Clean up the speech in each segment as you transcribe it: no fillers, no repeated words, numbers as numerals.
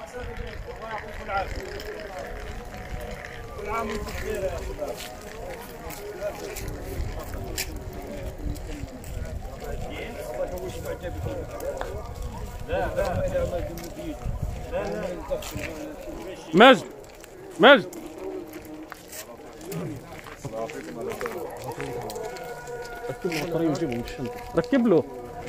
الله يعطيكم العافيه. كل عام وانتم بخير يا شباب. الله يقويك بعجبك. لا مجد مجد ركب له الطريق وجيبه من الشنطة. ركب له.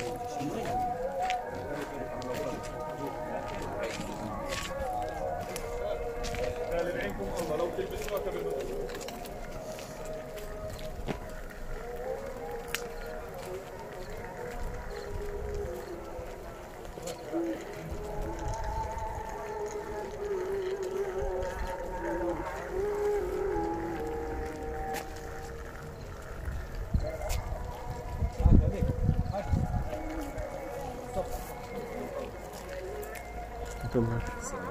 تمام.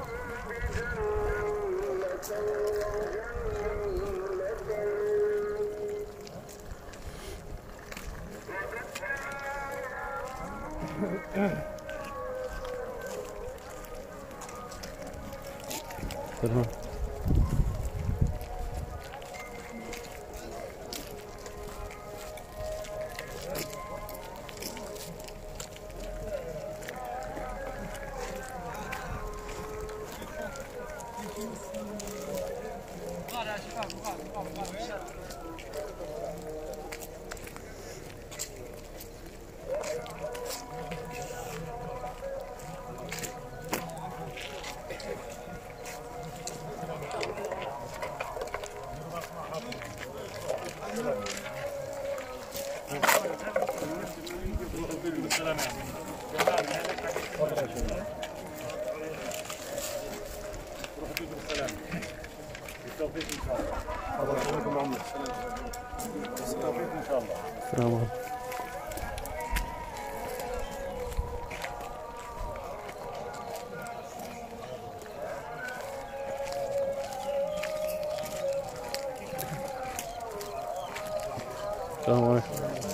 السلام عليكم. السلام عليكم.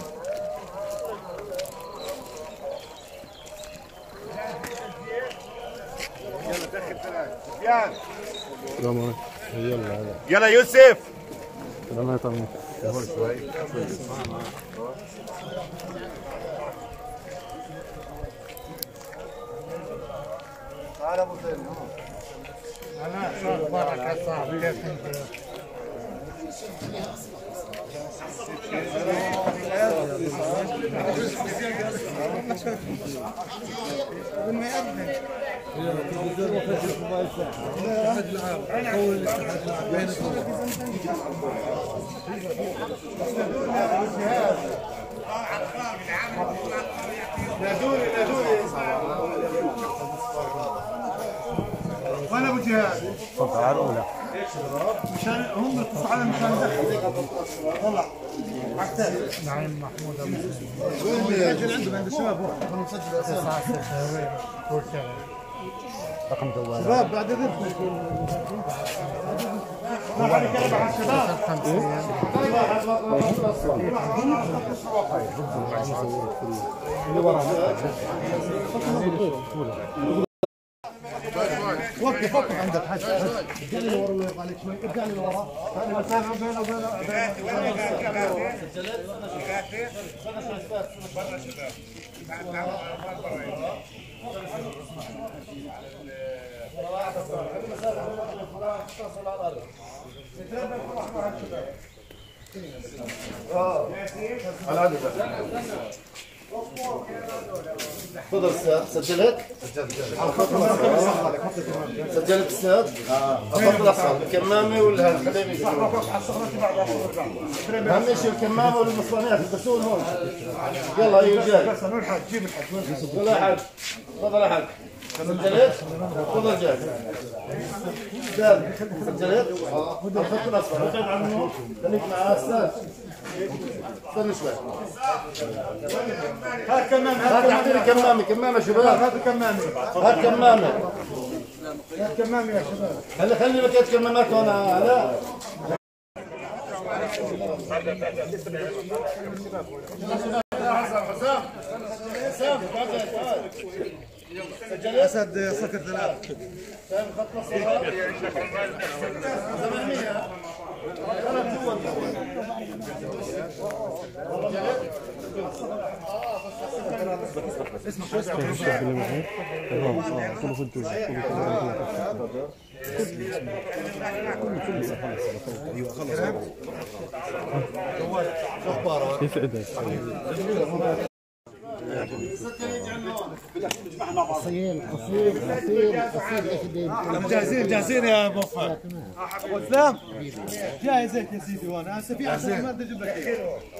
السلام عليكم. يلا يوسف. السلام عليكم. تعال ابو زين. انا بارك يا صاحبي. كيف انت؟ وانا ابو جهاد. تعالوا ولا مشان هم اتصلوا على مشان ندخل. طلع عكتاب. نعيم محمود ابو وين الرجل عنده عند الشباب واحد خلينا نسجل اسامي. رقم جوال شباب بعد اذنكم. ما حد يكلم عن الشباب. اللي وراه وقف وقف عندك حد ارجع لي لورا الله يرضى عليك شوي. ارجع لي لورا. انا مسافه بينه تفضل استاذ. سجلت؟ سجلت استاذ؟ الخط الاصفر الكمامه ولا الحليمي؟ اهم شيء الكمامه والمصطنعات البسون هون. يلا يا رجال. بس نروح الحاج. جيب الحاج. يلا يا حاج. تفضل يا حاج. سجلت؟ تفضل جاهز. استاذ سجلت؟ الخط الاصفر ابعد عنه. خليك معاه استاذ. استنى شوي. هات كمامه. هات اعطيني كمامه. كمامه شباب. هات كمامه. هات كمامه. هات كمامه يا شباب. خلي بكيت كمامات هون علاء. حسام اسد صقر 3 فاهم خط نص جاهزين يا ابو وفاء. ابو اسلام جاهزك يا سيدي. وانا هسه في عشان ما اجيب لك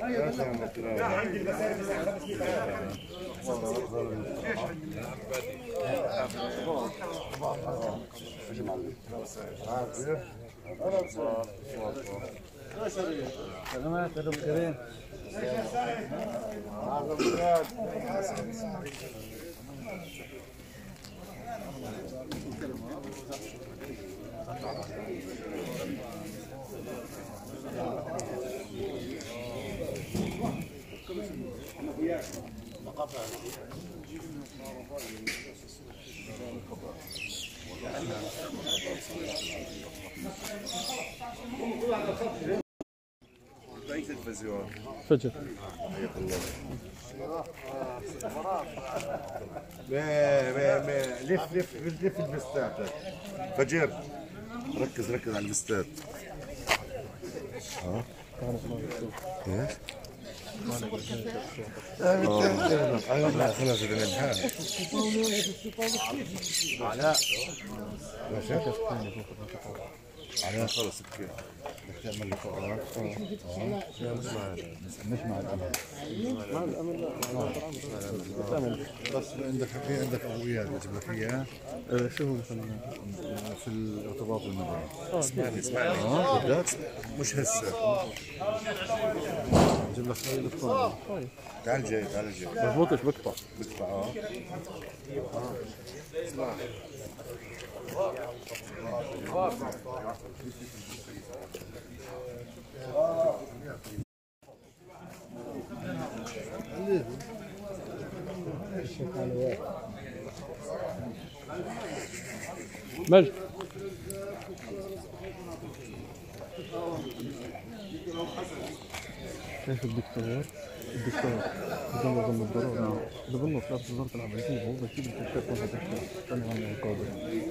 سلامات يا دكتورين. اي تلفزيون فجر لف البستات فجر ركز على البستات ايش؟ لا خلاص اذا الامتحان علاء خلص كيف بدك تعمل لي فقرات مش مع الامل مع الامل لا بس عندك اولويات بجيب لك اياها شو هو في الارتباط المدني اسمعني بدك مش هسه بجيب لك خليل الطن تعال جاي مضبوطش بقطع اسمع مجد كيف الدكتور ضمن الضرورة ضمن ثلاث وزارة العملية هو بيجيب الكشاف ولا دكتور ثاني عن القاضي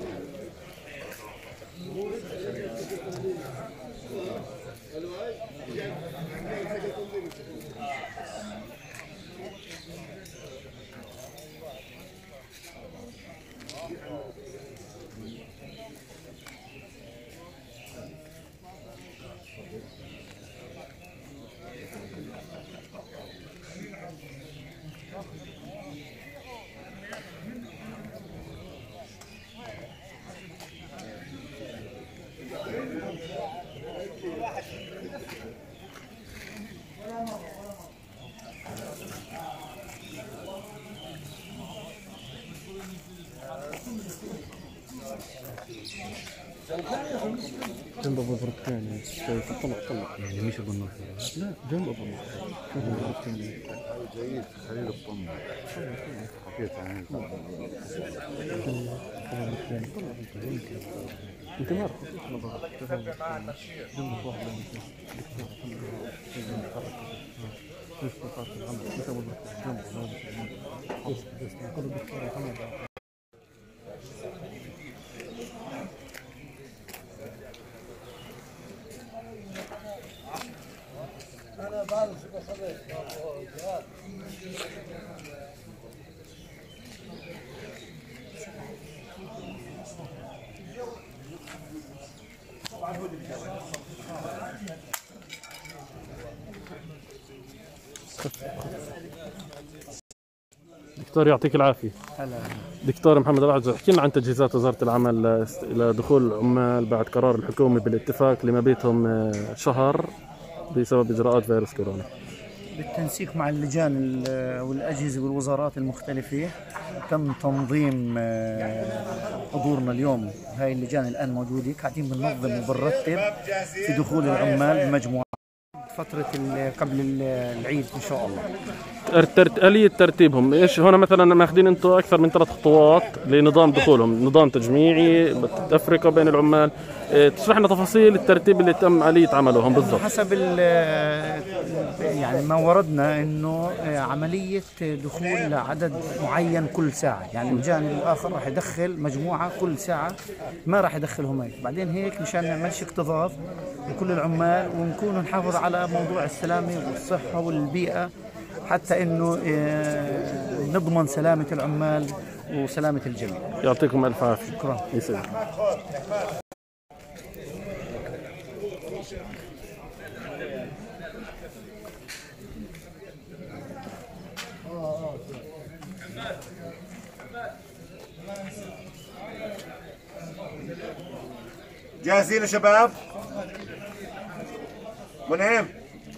جنب ابو بركان طلع يعني مش ابو النصر لا جنب ابو النصر ابو بركان جيد خليل الطن حكيت عنه انت ما عرفت جنب واحد دكتور يعطيك العافية. دكتور محمد الأعجر، احكي لنا عن تجهيزات وزارة العمل لدخول العمال بعد قرار الحكومة بالاتفاق لما بيتهم شهر بسبب إجراءات فيروس كورونا. بالتنسيق مع اللجان والأجهزة والوزارات المختلفة تم تنظيم حضورنا اليوم. هاي اللجان الآن موجودة قاعدين بننظم وبنرتب في دخول العمال بمجموعات فترة قبل العيد إن شاء الله. آلية ترتيبهم ايش؟ هنا مثلا ماخذين انتم اكثر من 3 خطوات لنظام دخولهم، نظام تجميعي، تفرقه بين العمال. تشرح لنا تفاصيل الترتيب اللي تم آلية عملهم بالضبط. حسب يعني ما وردنا انه عمليه دخول لعدد معين كل ساعه، يعني الجانب الاخر راح يدخل مجموعه كل ساعه ما راح يدخلهم هيك، بعدين هيك مشان نعملش اكتظاظ لكل العمال ونكون نحافظ على موضوع السلامه والصحه والبيئه، حتى انه نضمن سلامه العمال وسلامه الجميع. يعطيكم الف عافيه. شكرا. يسعدك. جاهزين يا شباب؟ منعم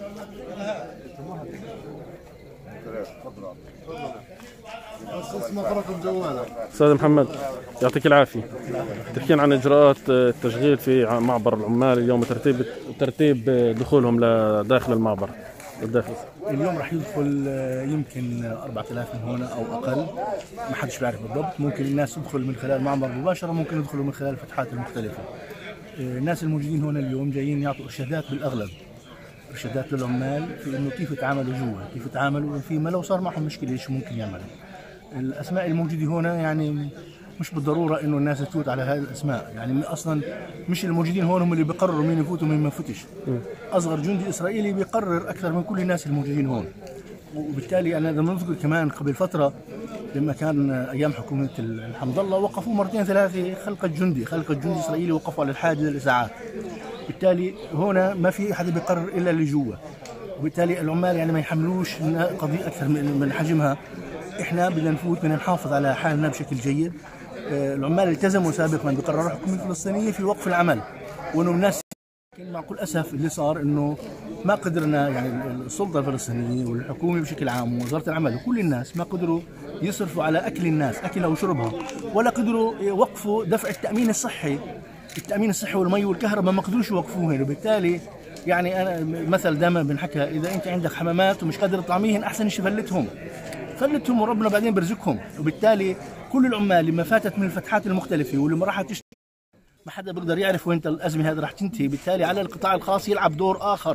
استاذ محمد يعطيك العافيه. تحكينا عن اجراءات التشغيل في معبر العمال اليوم وترتيب دخولهم لداخل المعبر الداخل. اليوم راح يدخل يمكن 4000 من هنا او اقل، ما حدش بيعرف بالضبط. ممكن الناس تدخل من خلال المعبر مباشره، ممكن يدخلوا من خلال الفتحات المختلفه. الناس الموجودين هنا اليوم جايين يعطوا ارشادات، بالاغلب ارشادات للعمال في انه كيف يتعاملوا جوا، كيف يتعاملوا فيما لو صار معهم مشكله ايش ممكن يعملوا. الاسماء الموجوده هنا يعني مش بالضروره انه الناس تفوت على هذه الاسماء، يعني اصلا مش الموجودين هون هم اللي بيقرروا مين يفوت ومين ما يفوتش. اصغر جندي اسرائيلي بيقرر اكثر من كل الناس الموجودين هون. وبالتالي انا لما نذكر كمان قبل فتره لما كان ايام حكومه الحمد الله وقفوا مرتين ثلاثه خلق جندي اسرائيلي وقفوا على الحاجه للاسعاف. بالتالي هنا ما في احد بيقرر الا اللي جوا، وبالتالي العمال يعني ما يحملوش قضيه اكثر من حجمها. احنا بدنا نفوت، بدنا نحافظ على حالنا بشكل جيد. العمال التزموا سابقا بقرار الحكومه الفلسطينيه في وقف العمل، وانه الناس مع كل اسف اللي صار انه ما قدرنا، يعني السلطه الفلسطينيه والحكومه بشكل عام ووزاره العمل وكل الناس ما قدروا يصرفوا على اكل الناس، اكلها وشربها، ولا قدروا يوقفوا دفع التامين الصحي والمي والكهرباء، ما قدروش يوقفوهن. وبالتالي يعني انا مثل دائما بنحكى، اذا انت عندك حمامات ومش قادر تطعميهن احسن شيء فلتهم وربنا بعدين بيرزقهم. وبالتالي كل العمال اللي ما فاتت من الفتحات المختلفه واللي ما راح تشتغل ما حدا بيقدر يعرف وين الازمه هذه راح تنتهي. بالتالي على القطاع الخاص يلعب دور اخر،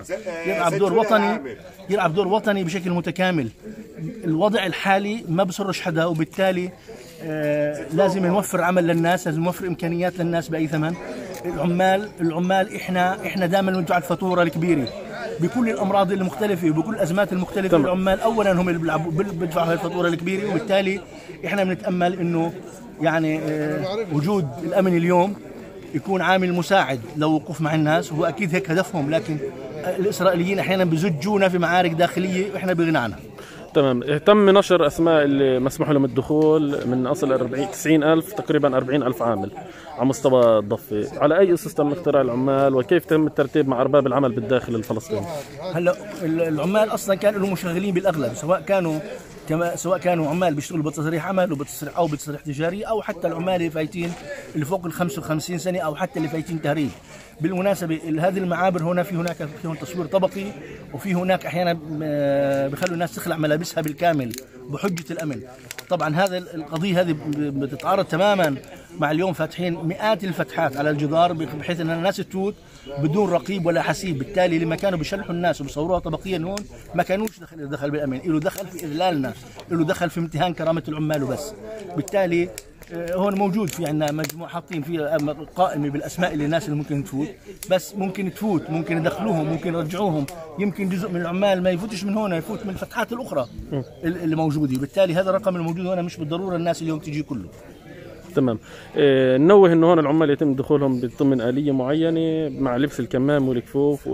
يلعب دور وطني بشكل متكامل. الوضع الحالي ما بصرش حدا، وبالتالي لازم نوفر عمل للناس، لازم نوفر امكانيات للناس باي ثمن. العمال احنا دائما ندفع الفاتوره الكبيره بكل الامراض المختلفه وبكل الازمات المختلفه. العمال اولا هم اللي بيدفعوا هاي الفاتوره الكبيره، وبالتالي احنا بنتامل انه يعني وجود الامن اليوم يكون عامل مساعد لوقوف مع الناس، وهو اكيد هيك هدفهم. لكن الاسرائيليين احيانا بزجونا في معارك داخليه واحنا بغنى عنها. تمام. اهتم نشر اسماء اللي مسموح لهم الدخول من اصل 90,000 تقريبا 40,000 عامل على مستوى الضفه. على اي اسس تم اختراع العمال وكيف تم الترتيب مع ارباب العمل بالداخل الفلسطيني؟ هلا العمال اصلا كانوا لهم مشغلين بالاغلب، سواء كانوا عمال بيشتغلوا بتصريح عمل او بتصريح تجاري، او حتى العمال اللي فايتين اللي فوق ال 55 سنه، او حتى اللي فايتين تهريب. بالمناسبه هذه المعابر هناك فيهم تصوير طبقي، وفي هناك احيانا بخلوا الناس تخلع ملابسها بالكامل بحجه الامن. طبعا هذا القضيه هذه بتتعارض تماما مع اليوم فاتحين مئات الفتحات على الجدار بحيث ان الناس تفوت بدون رقيب ولا حسيب. بالتالي لما كانوا بيشلحوا الناس وبيصوروها طبقيا هون ما كانوش دخل بالامن، له دخل في اذلالنا، له دخل في امتهان كرامه العمال وبس. بالتالي هون موجود في عندنا مجموعه حاطين فيها قائمه بالاسماء اللي الناس اللي ممكن تفوت، بس ممكن تفوت، ممكن يدخلوهم، ممكن يرجعوهم. يمكن جزء من العمال ما يفوتش من هون، يفوت من الفتحات الاخرى اللي موجوده. بالتالي هذا الرقم الموجود هون مش بالضروره الناس اليوم تجي كله. تمام. ننوه انه هون العمال يتم دخولهم ضمن آلية معينه مع لبس الكمام والكفوف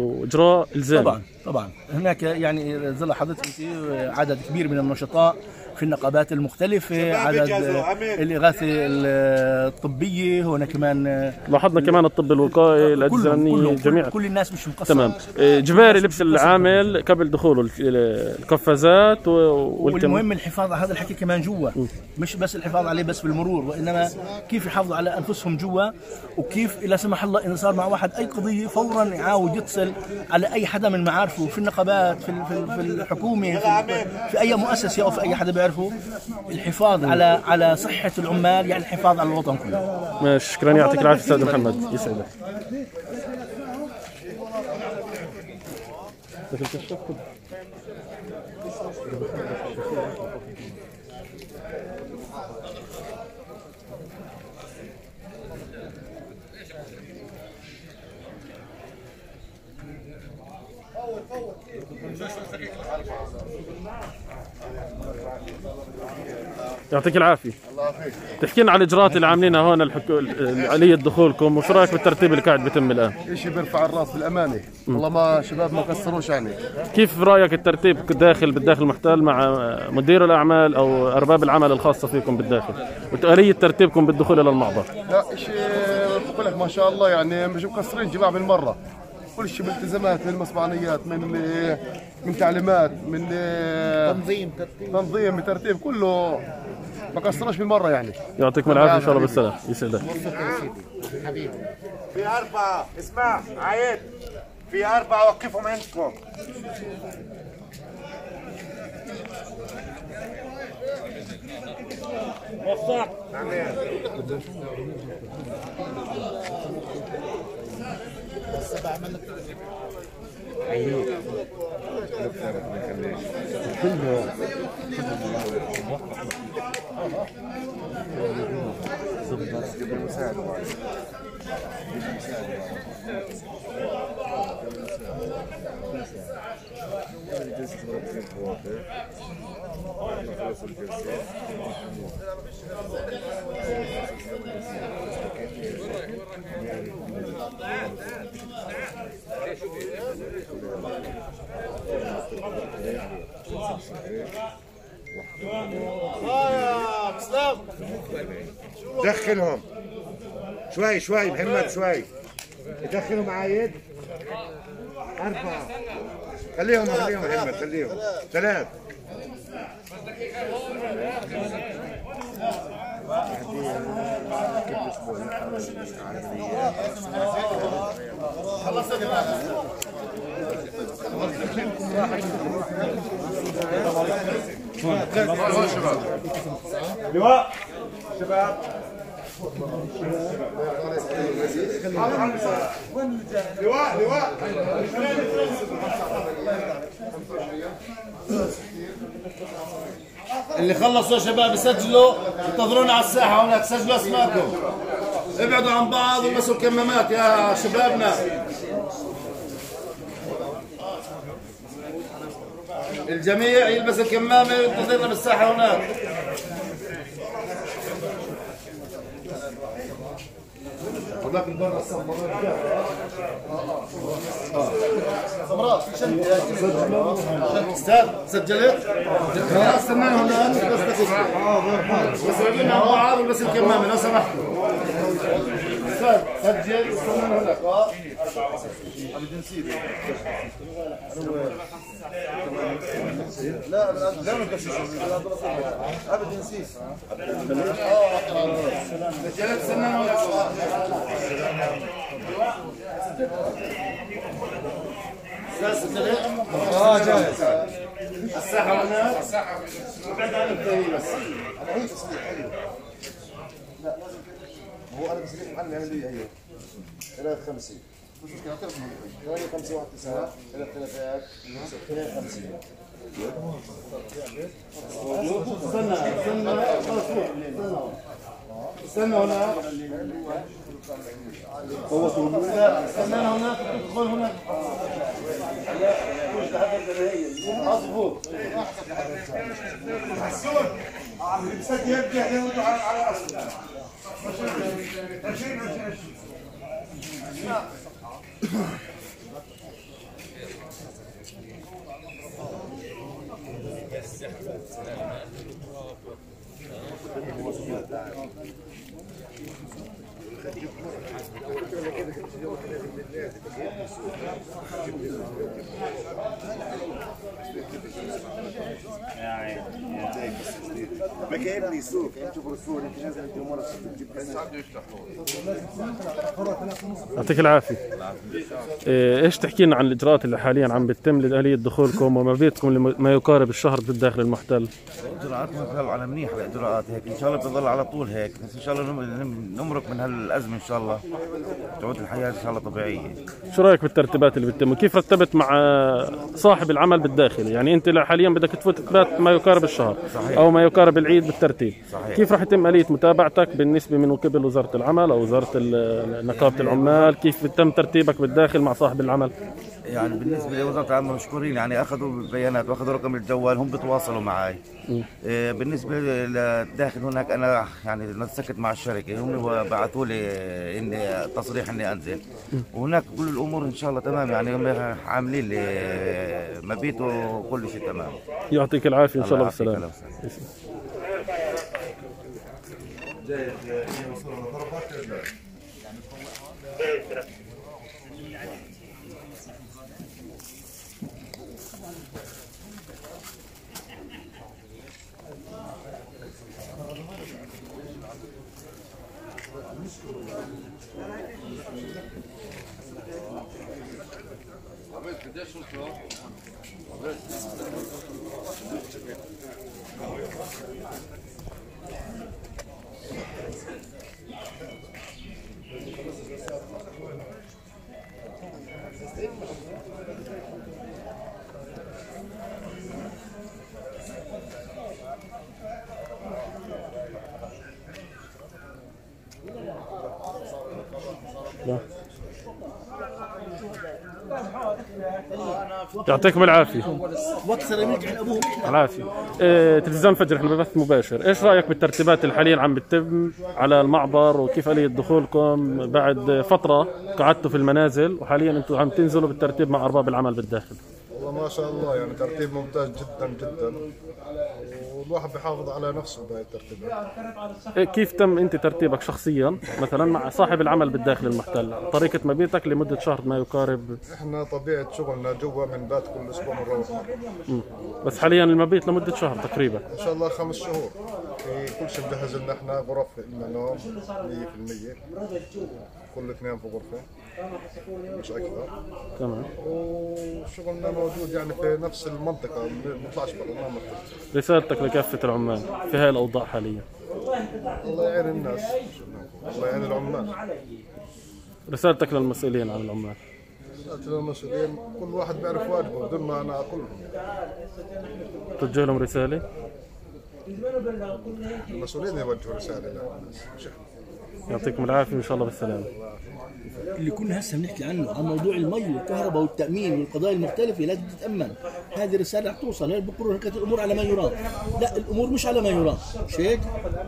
واجراء الزامي. طبعا هناك يعني زي حضرتك عدد كبير من النشطاء في النقابات المختلفة، عدد الإغاثة الطبية هنا كمان. لاحظنا كمان الطب الوقائي، الأجهزة الأمنية، جميع كل الناس مش مقصرة. تمام. إجباري لبس العامل قبل دخوله القفازات والمهم الحفاظ على هذا الحكي كمان جوا، مش بس الحفاظ عليه بس بالمرور، وإنما كيف يحافظوا على أنفسهم جوا، وكيف إذا سمح الله إن صار مع واحد أي قضية فورا يعاود يتصل على أي حدا من معارفه في النقابات، في الحكومة، في أي مؤسسة أو في أي حدا بيعرفه. الحفاظ على صحة العمال يعني الحفاظ على الوطن كله. شكرا، يعطيك العافية أستاذ محمد، يسعدك. يعطيك العافية. تحكي لنا عن الإجراءات اللي عاملينها هون آلية دخولكم، وشو رأيك بالترتيب اللي قاعد بيتم الآن؟ شيء بيرفع الراس بالأمانة، والله ما شباب ما قصروش يعني. كيف رأيك الترتيب بالداخل المحتل مع مدير الأعمال أو أرباب العمل الخاصة فيكم بالداخل، وآلية ترتيبكم بالدخول إلى المعبر؟ لا شيء بقول لك ما شاء الله يعني مش مقصرين جماعة بالمرة. كل شيء من التزامات، من مصبعنيات، من تعليمات، من تنظيم ترتيب، كله ما قصرناش بالمره يعني. يعطيكم العافيه ان شاء الله بالسلامه، يسعدك. حبيبي في 4 اسمع عايد، في 4 وقفهم عندكم. وفق دخلهم شوي محمد، شوي يدخلهم عايد. 4 خليهم محمد، خليهم 3. لواء شباب، لواء اللي خلصوا يا شباب سجلوا، انتظرونا على الساحه هناك، سجلوا اسماءكم، ابعدوا عن بعض والبسوا الكمامات يا شبابنا. الجميع يلبس الكمامه وينتظرنا بالساحه هناك. هناك برا سمراء استاذ سجلت؟ استنى هنا بس رجعنا مع بعض بس الكمامه لو سمحتوا. استاذ سجل استنى هناك. ابدا نسيت. لا ما تكسرش ابدا نسيت. سجلت استنى هناك. سجلت؟ جاهز. الساحة هنا؟ الساحة بعد عن الدليل بس. أنا عيد تصليح حلو. لا لازم كده. هو أنا بسليك محل يعمل لي هي. 53. مش مشكلة تعرف من 5819 3 52. استنى هنا. هو استنى هناك تدخل هناك. مظبوط. حسون مسك يرجع يرجع على اصله. ما كاين اللي يسوق تشوفوا الصور اللي نازل انت مرة يعطيك العافيه. ايش تحكي لنا عن الاجراءات اللي حاليا عم بتتم لآلية دخولكم ومبيتكم لما يقارب الشهر بالداخل المحتل؟ الاجراءات بتضل على منيح، الاجراءات هيك ان شاء الله بتضل على طول هيك، بس ان شاء الله نمرق من هالازمه ان شاء الله تعود الحياه ان شاء الله طبيعيه. شو رايك بالترتيبات اللي بتتم وكيف رتبت مع صاحب العمل بالداخل؟ يعني انت حاليا بدك تفوت تبات ما يقارب الشهر صحيح. او ما يقارب العيد بالترتيب. صحيح. كيف راح يتم آلية متابعتك بالنسبه من قبل وزاره العمل او وزاره نقابه العمال؟ كيف بتم ترتيبك بالداخل مع صاحب العمل؟ يعني بالنسبه لوزاره العمل مشكورين، يعني اخذوا بيانات واخذوا رقم الجوال، هم بتواصلوا معي. بالنسبه للداخل هناك انا يعني نسقت مع الشركه، هم بعثوا لي اني تصريح اني انزل، وهناك كل الامور ان شاء الله تمام، يعني هم عاملين لي مبيت وكل شيء تمام. يعطيك العافيه ان شاء الله بالسلامه. يعطيكم العافيه. العافيه. تلفزيون الفجر احنا ببث مباشر، ايش رايك بالترتيبات اللي حاليا عم بتتم على المعبر وكيف آلية دخولكم بعد فتره قعدتوا في المنازل وحاليا انتم عم تنزلوا بالترتيب مع ارباب العمل بالداخل؟ والله ما شاء الله يعني ترتيب ممتاز جدا جدا، والواحد بيحافظ على نفسه بهاي الترتيبات. كيف تم انت ترتيبك شخصيا مثلا مع صاحب العمل بالداخل المحتل؟ طريقه مبيتك لمده شهر ما يقارب؟ احنا طبيعه شغلنا جوا من بات كل اسبوع بنروح مره. بس حاليا المبيت لمده شهر تقريبا ان شاء الله 5 شهور. في كل شيء مجهز لنا احنا، غرف لنا نوم 100%، كل اثنين في غرفه مش اكثر. تمام. وشغلنا موجود يعني في نفس المنطقه، ما بنطلعش برا المنطقه. رسالتك لكافه العمال في هاي الاوضاع حاليا؟ الله يعين الناس، الله يعين العمال. رسالتك للمسؤولين عن العمال؟ رسالتي للمسؤولين كل واحد بيعرف واجبه بدون ما انا اقولهم. توجه لهم رساله؟ المسؤولين يوجهوا رساله للناس مش احنا. يعطيكم العافيه وان شاء الله بالسلامه. اللي كنا هسه بنحكي عنه عن موضوع المي والكهرباء والتامين والقضايا المختلفه لازم تتامن. هذه الرساله رح توصل، بكره كانت الامور على ما يرام، لا الامور مش على ما يرام، مش هيك؟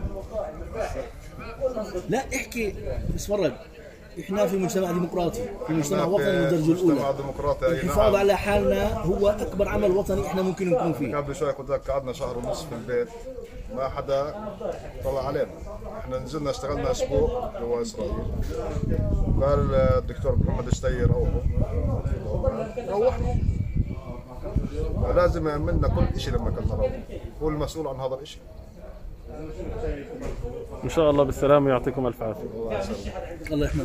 لا احكي اتفرج، احنا في مجتمع ديمقراطي، في مجتمع وطني من الدرجه الاولى. مجتمع ديمقراطي. الحفاظ على حالنا هو اكبر عمل وطني احنا ممكن نكون فيه. قبل شوي قلت لك قعدنا شهر ونص في البيت ما حدا طلع علينا، احنا نزلنا اشتغلنا اسبوع جوا اسرائيل. قال الدكتور محمد الشتير روحنا. لازم يعملنا كل شيء لما كنا نروح، هو المسؤول عن هذا الشيء. ان شاء الله بالسلامه ويعطيكم الف عافيه. الله يحميك.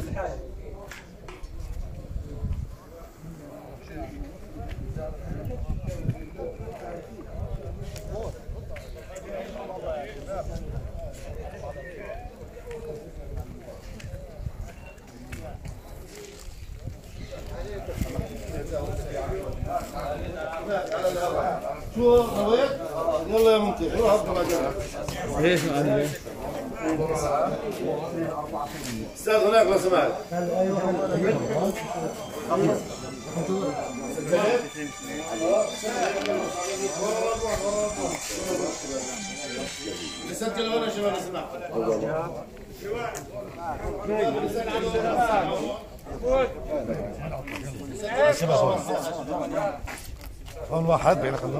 شو نويت؟ يلا يا منتج روح افضل اجرب. ايش معلم؟ استاذ هناك لو سمحت. نسجل هنا شباب لو سمحت. هون واحد بينك الله.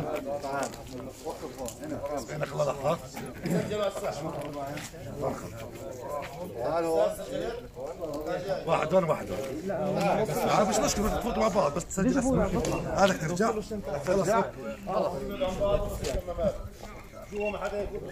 بينك الله لحظة. واحد هون واحد هون. لا مش مشكلة تفوتوا مع بعض بس تسجل اسمك. هذا ترجع. خلص. شو ما حدا يفوت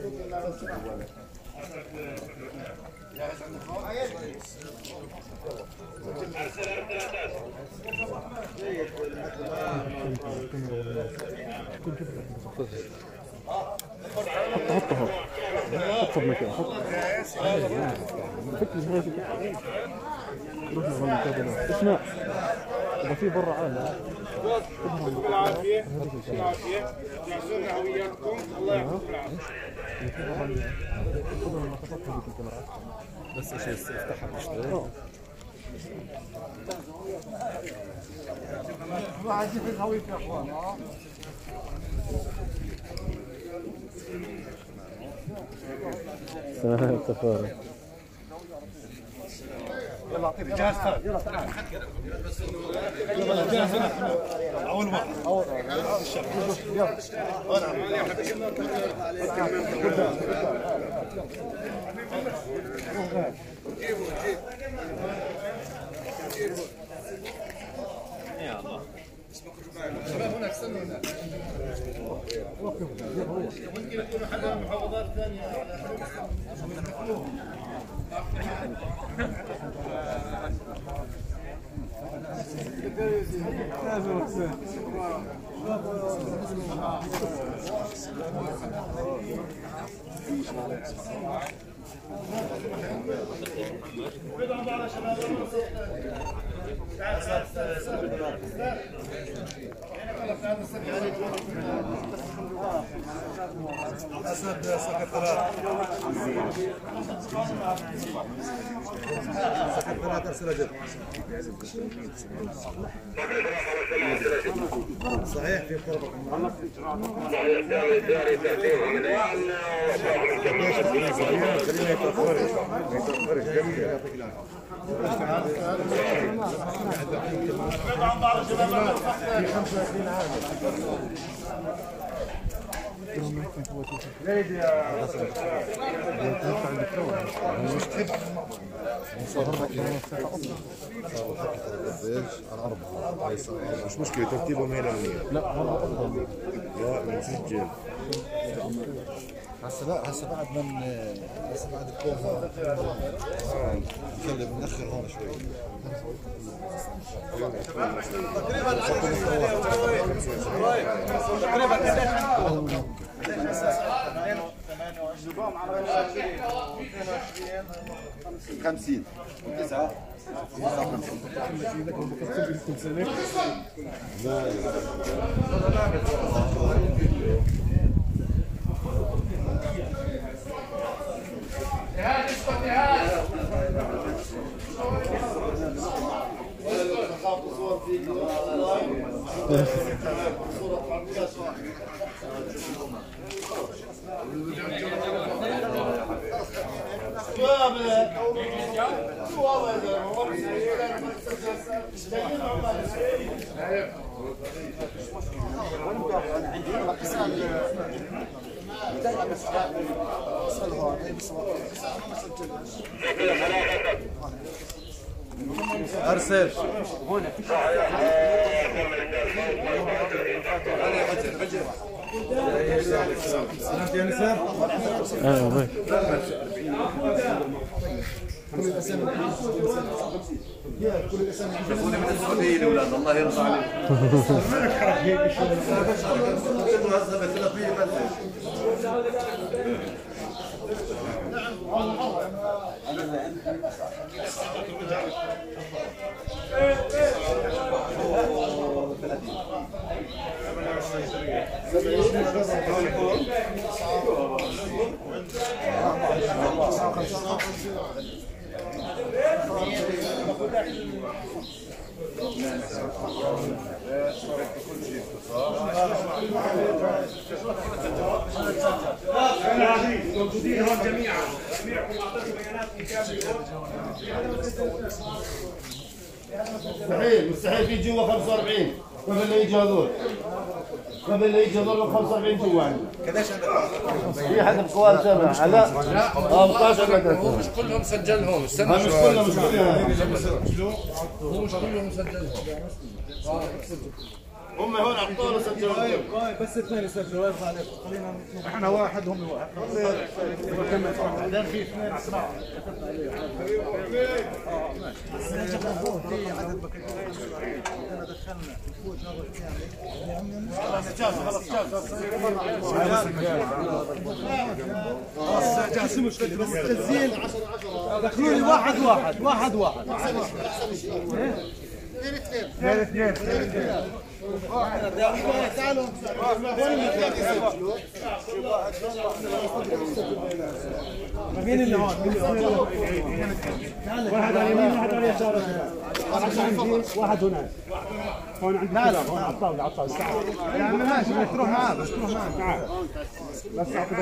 حطه حطه بمكان حطه اسمع اذا في برا عالم يعطيكم العافيه يعطيكم العافيه يعزونا وياكم الله يعطيكم العافيه بس ايش افتحها تشتغل واحد في الهوية يا اخوان تفارق يلا اعطيني جاهز ثاني. يلا تعال. يلا جاهز. اول واحد. يلا. يا الله شباب هناك استنوا هناك ممكن يكونوا حدا من المحافظات الثانية اسد سكرتيرات سكرتيرات ارسل جد صحيح في طرق مش مشكلة ترتيبهم هنا لا هذا أفضل لا نسجل هسه بعد الكوفة نخلي بنأخر هون شوي خمسين 9 أرسل سلامتي يا نساء. ايوه كل الاسامي شوفوني من السعوديه الاولاد الله يرضى موجودين هون جميعا جميعكم اعطيتوا بيانات مستحيل في جوا 45 كيف اللي يجوا هذول قبل يجي ضرب 45 جوال. في حد بقوال سبع على 15 مدرسة. هو مش كلهم سجلهم، استنى مش كلهم هو مش كلهم سجلهم. هم هون عطوا سجلوا بس اثنين يسجلوا يرضى عليكم خلينا احنا واحد هم واحد بعدين في اثنين اسماء في عدد بكالوريوس انا دخلنا نفوت نظر كامل خلاص جاهز مش بس تسجيل دخلوا لي واحد اثنين تعالوا مين اللي هون؟ واحد على اليمين واحد على اليسار واحد هناك هون عندي لا على الطاولة يا عم ماشي بدك تروح معاه بس تروح معاه تعال بس اعطي